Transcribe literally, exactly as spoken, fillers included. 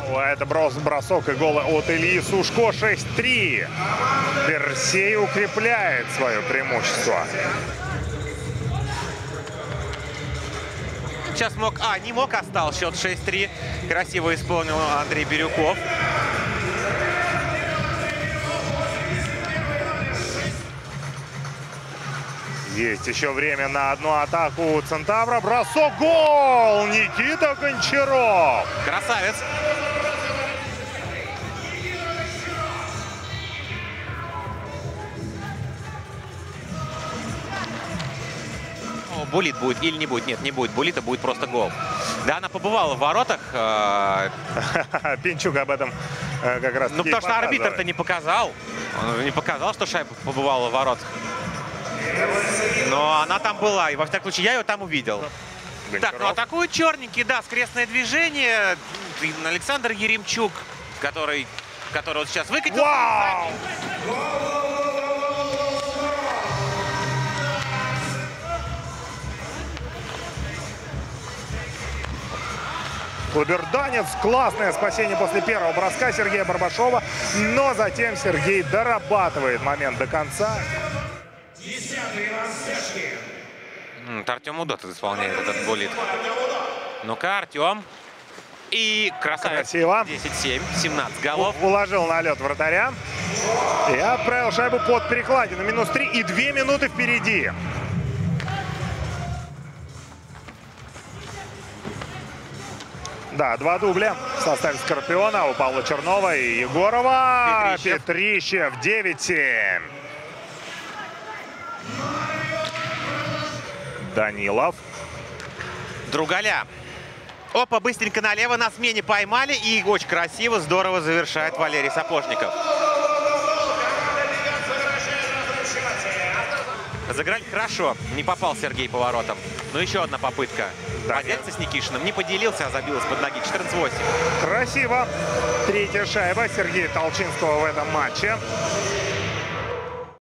Это бросок и гол от Ильи Сушко. шесть три. Персей укрепляет свое преимущество. Сейчас мог... А, не мог, а стал счет шесть три. Красиво исполнил Андрей Бирюков. Есть еще время на одну атаку у Центавра. Бросок, гол! Никита Гончаров. Красавец. О, булит будет или не будет? Нет, не будет булита, будет просто гол. Да, она побывала в воротах. Пинчук об этом как раз. Ну, потому что арбитр-то не показал. Он не показал, что шайба побывала в воротах. Но она там была, и во всяком случае я ее там увидел. Гончаров. Так, ну атакует черненький, да, скрестное движение. Александр Еремчук, который, который вот сейчас выкатил. Вау! Куберданец. Классное спасение после первого броска Сергея Барбашова. Но затем Сергей дорабатывает момент до конца. Артем Удотов исполняет этот буллит. Ну-ка, Артем. И красавец. Красиво. десять семь, семнадцать голов. Уложил на лед вратаря. И отправил шайбу под перекладину. Минус три и две минуты впереди. Да, два дубля в составе Скорпиона у Павла Чернова и Егорова. Петрищев, Петрищев девять семь. Данилов. Другаля. Опа, быстренько налево, на смене поймали. И очень красиво, здорово завершает Валерий Сапожников. Разыграли хорошо. Не попал Сергей по воротам. Но еще одна попытка. Да, поделиться с Никишиным. Не поделился, а забил из-под ноги. четырнадцать восемь. Красиво. Третья шайба Сергея Толчинского в этом матче.